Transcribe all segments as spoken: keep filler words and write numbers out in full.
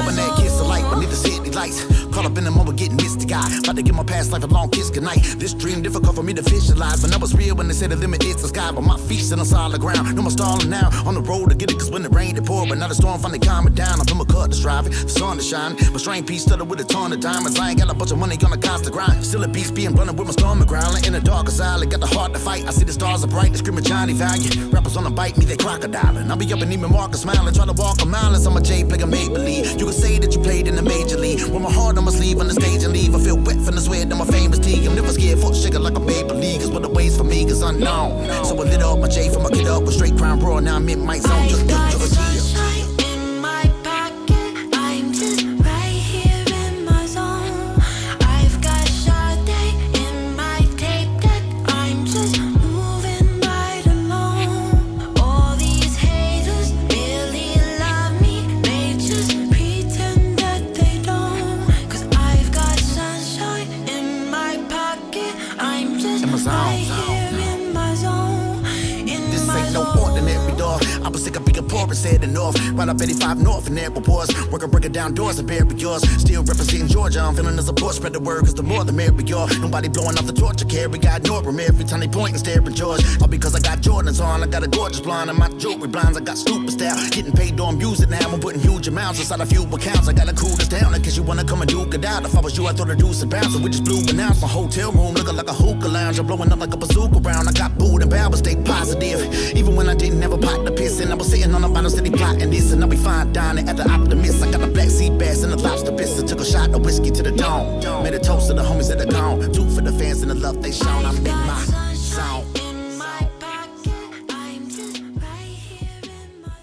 Hoping that kiss the light beneath the city lights. Caught up in the moment, getting misty guy. About to give my past life a long kiss goodnight. This dream difficult for me to visualize, but I was real when they said the limit is the sky. But my feet still on solid ground. No more stalling now. On the road to get it, cause when it rained it poured. But now the storm finally calming down. I'm in my cut that's driving, the sun is shining. My strain piece studded with a ton of diamonds. I ain't got a bunch of money on the constant grind. Still a beast being blunted with my stomach growling. In the darkest alley, got the heart to fight. I see the stars are bright, they screaming Johnny Value. Rappers on the bite me, they crocodiling. I'll be up and even Marcus smiling. Try to walk a mile as I'm a J player Maybelline. You can say that you played in the major league. With my heart on my sleeve on the stage and leave. I feel wet from the sweat of my famous tea. I'm never scared for shaking like a Maybelline. Cause what the ways for me is unknown. So I lit up my J from my kid up with straight crime raw. Now I'm in my zone. Just, just, just, just, in my pocket, I'm just right here in my zone. I've got Sade in my tape deck, I'm just moving right along. All these haters really love me, they just pretend that they don't. Cause I've got sunshine in my pocket, I'm just right here in my zone. In this my ain't no zone. ordinary dog. I was sick of being poor and said the north. Right up eighty-five north and there was working breaking down doors and bury yours. Still representing Georgia, I'm feeling the support, spread the word, cause the more the merrier. Nobody blowing off the torch I carry, I ignore them every time they point and stare at George. All because I got Jordans on, I got a gorgeous blonde and my jewelry blinds, I got stupid style. Getting paid doing music now, I'm putting huge amounts inside a few accounts. I gotta cool this down in case you wanna come and duke it out. If I was you, I thought I'd do some bounce, so we just blew an ounce. My hotel room looking like a hookah lounge, I'm blowing up like a bazooka round. I got booed and bad, but stay positive. Even when I didn't ever pot the piss, and I was sitting on the bottom steady plotting this, and I'll be fine dining at the Optimist. I got a black sea bass and a lobster biscuit. Took a shot of whiskey to the dome. Made a toast to the homies that are gone. Two for the fans and the love they shown. I'm in my zone. In my pocket, I'm just right here in my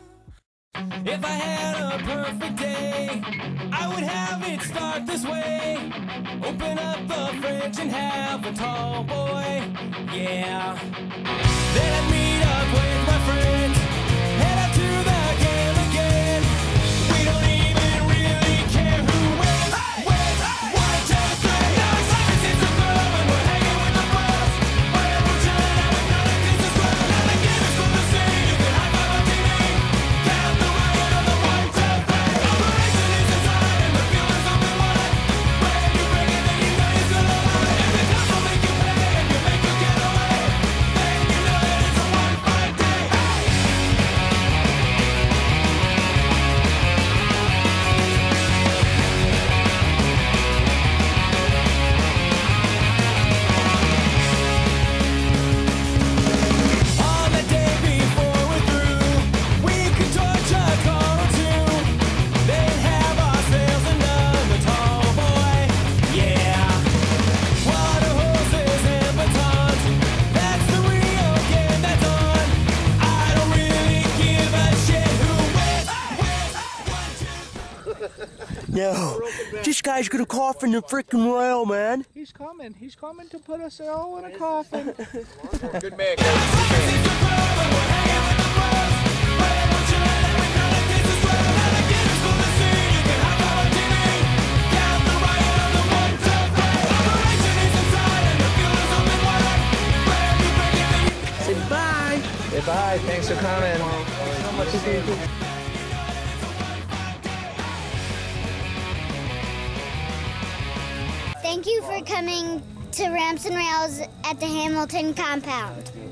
zone. If I had a perfect day, I would have it start this way. Open up the fridge and have a tall boy, yeah. Then I'd meet up with my friends, head out to the game again. We don't even really care who wins. Wins, one, two, three. Now it's like it's the club and we're hanging with the bros. Wherever we're chilling out, we're gonna kiss the squad. Now the game is cool to see. You can high five on T V. Count the riot on the one, two, three. Operation is inside and the feeling's open wide. When you break it, then you know you're still alive. If the cops will make you pay and you make you get away, then you know that it's a one fine day. On the day before we're through, we could torch a car or two. Then have ourselves another tall boy, yeah. Water hoses and batons, that's the real game that's on. I don't really give a shit who wins. Wins, one, two. No, this guy's gonna cough in the frickin' rail, man. He's coming. He's coming to put us all in a coffin. Good man. Say bye. Say bye. Thanks for coming. Thank you for coming to Ramps and Rails at the Hamilton compound.